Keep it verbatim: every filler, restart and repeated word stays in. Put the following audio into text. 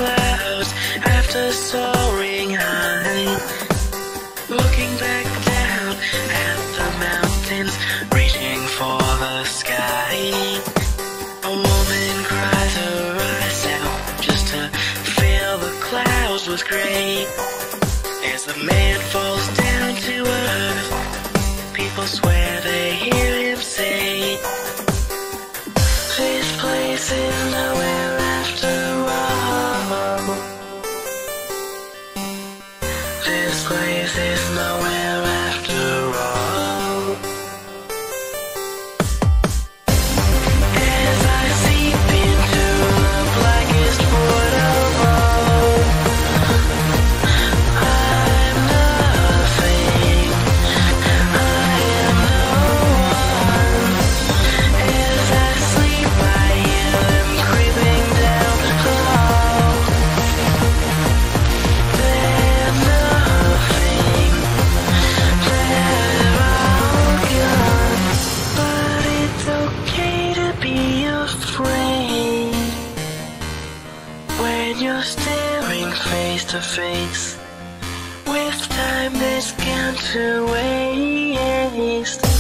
clouds after soaring high, looking back down at the mountains, reaching for the sky. A woman cries her eyes out just to fill the clouds with gray. As the man falls down to earth, people swear they hear him say, "This place is nowhere after all. This place is nowhere after all." As I seep into the blackest void of all, I'm nothing, I am no one. As I sleep I hear them creeping down the hall. They're nothing, they're all gone. But it's okay to be afraid when you're staring face to face with time that's gone to waste.